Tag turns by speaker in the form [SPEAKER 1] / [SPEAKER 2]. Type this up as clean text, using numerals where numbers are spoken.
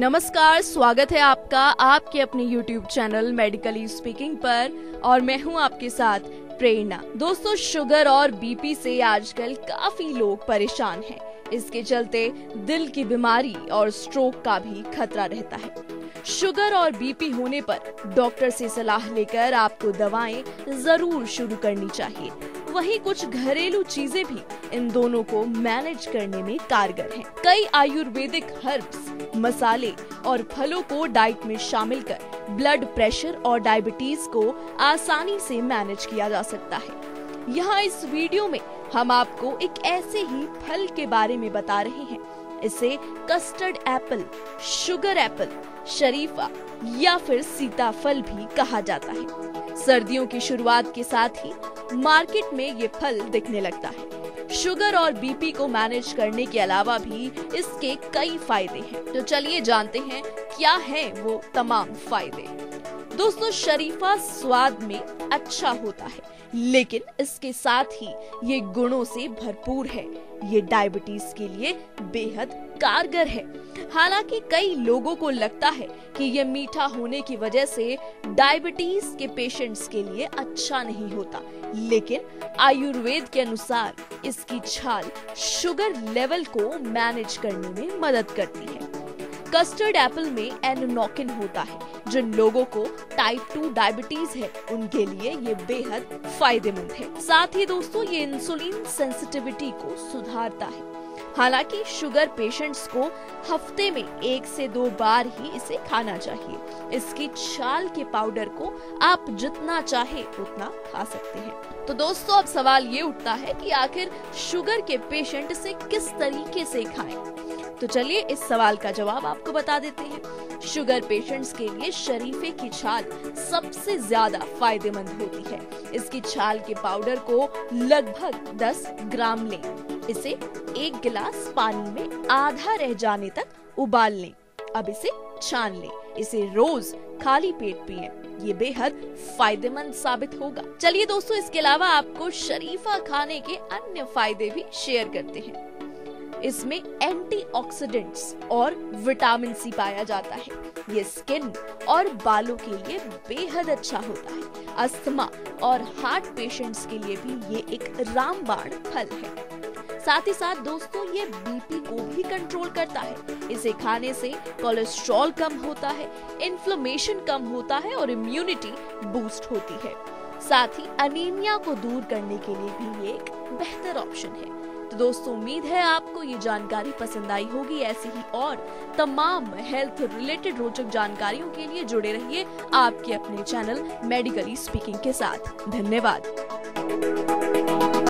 [SPEAKER 1] नमस्कार, स्वागत है आपका आपके अपने YouTube चैनल मेडिकली स्पीकिंग पर और मैं हूं आपके साथ प्रेरणा। दोस्तों, शुगर और बीपी से आजकल काफी लोग परेशान हैं। इसके चलते दिल की बीमारी और स्ट्रोक का भी खतरा रहता है। शुगर और बीपी होने पर डॉक्टर से सलाह लेकर आपको दवाएं जरूर शुरू करनी चाहिए। वहीं कुछ घरेलू चीजें भी इन दोनों को मैनेज करने में कारगर हैं। कई आयुर्वेदिक हर्ब्स, मसाले और फलों को डाइट में शामिल कर ब्लड प्रेशर और डायबिटीज को आसानी से मैनेज किया जा सकता है। यहाँ इस वीडियो में हम आपको एक ऐसे ही फल के बारे में बता रहे हैं। इसे कस्टर्ड एप्पल, शुगर एप्पल, शरीफा या फिर सीताफल भी कहा जाता है। सर्दियों की शुरुआत के साथ ही मार्केट में ये फल दिखने लगता है। शुगर और बीपी को मैनेज करने के अलावा भी इसके कई फायदे हैं। तो चलिए जानते हैं क्या हैं वो तमाम फायदे। दोस्तों, शरीफा स्वाद में अच्छा होता है, लेकिन इसके साथ ही ये गुणों से भरपूर है। ये डायबिटीज के लिए बेहद कारगर है। हालांकि कई लोगों को लगता है कि ये मीठा होने की वजह से डायबिटीज के पेशेंट्स के लिए अच्छा नहीं होता, लेकिन आयुर्वेद के अनुसार इसकी छाल शुगर लेवल को मैनेज करने में मदद करती है। कस्टर्ड एप्पल में एनोनोकिन होता है। जिन लोगों को टाइप 2 डायबिटीज है उनके लिए ये बेहद फायदेमंद है। साथ ही दोस्तों, ये इंसुलिन सेंसिटिविटी को सुधारता है। हालांकि शुगर पेशेंट्स को हफ्ते में 1 से 2 बार ही इसे खाना चाहिए। इसकी छाल के पाउडर को आप जितना चाहे उतना खा सकते हैं। तो दोस्तों, अब सवाल ये उठता है कि आखिर शुगर के पेशेंट इसे किस तरीके से खाएं? तो चलिए इस सवाल का जवाब आपको बता देते हैं। शुगर पेशेंट्स के लिए शरीफे की छाल सबसे ज्यादा फायदेमंद होती है। इसकी छाल के पाउडर को लगभग 10 ग्राम लें। इसे 1 गिलास पानी में आधा रह जाने तक उबाल लें। अब इसे छान लें। इसे रोज खाली पेट पिएं। ये बेहद फायदेमंद साबित होगा। चलिए दोस्तों, इसके अलावा आपको शरीफा खाने के अन्य फायदे भी शेयर करते हैं। इसमें एंटीऑक्सीडेंट्स और विटामिन सी पाया जाता है। ये स्किन और बालों के लिए बेहद अच्छा होता है। अस्थमा और हार्ट पेशेंट्स के लिए भी ये एक रामबाण फल है। साथ ही साथ दोस्तों, ये बीपी को भी कंट्रोल करता है। इसे खाने से कोलेस्ट्रॉल कम होता है, इन्फ्लेमेशन कम होता है और इम्यूनिटी बूस्ट होती है। साथ ही अनीमिया को दूर करने के लिए भी ये एक बेहतर ऑप्शन है। तो दोस्तों, उम्मीद है आपको ये जानकारी पसंद आई होगी। ऐसी ही और तमाम हेल्थ रिलेटेड रोचक जानकारियों के लिए जुड़े रहिए आपके अपने चैनल मेडिकली स्पीकिंग के साथ। धन्यवाद।